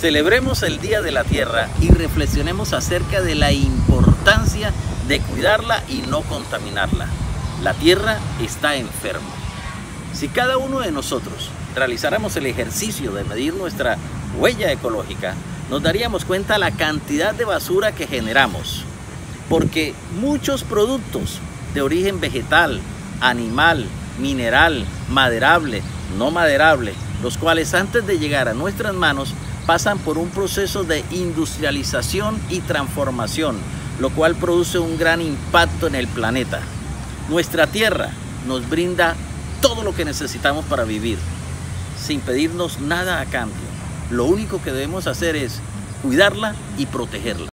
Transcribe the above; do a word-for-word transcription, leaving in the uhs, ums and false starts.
Celebremos el Día de la Tierra y reflexionemos acerca de la importancia de cuidarla y no contaminarla. La Tierra está enferma. Si cada uno de nosotros realizáramos el ejercicio de medir nuestra huella ecológica, nos daríamos cuenta la cantidad de basura que generamos, porque muchos productos de origen vegetal, animal, mineral, maderable, no maderable, los cuales antes de llegar a nuestras manos pasan por un proceso de industrialización y transformación, lo cual produce un gran impacto en el planeta. Nuestra tierra nos brinda todo lo que necesitamos para vivir, sin pedirnos nada a cambio. Lo único que debemos hacer es cuidarla y protegerla.